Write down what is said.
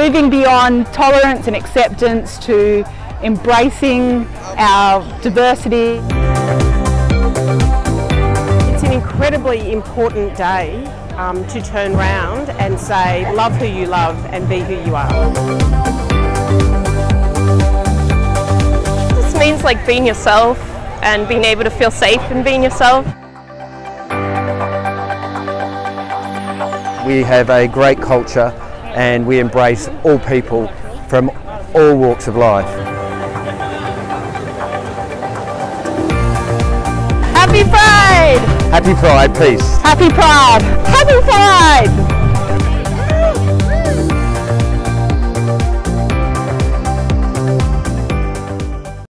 moving beyond tolerance and acceptance to embracing our diversity. It's an incredibly important day to turn round and say, love who you love and be who you are. This means like being yourself and being able to feel safe in being yourself. We have a great culture and we embrace all people from all walks of life. Happy Pride! Happy Pride, peace. Happy Pride! Happy Pride!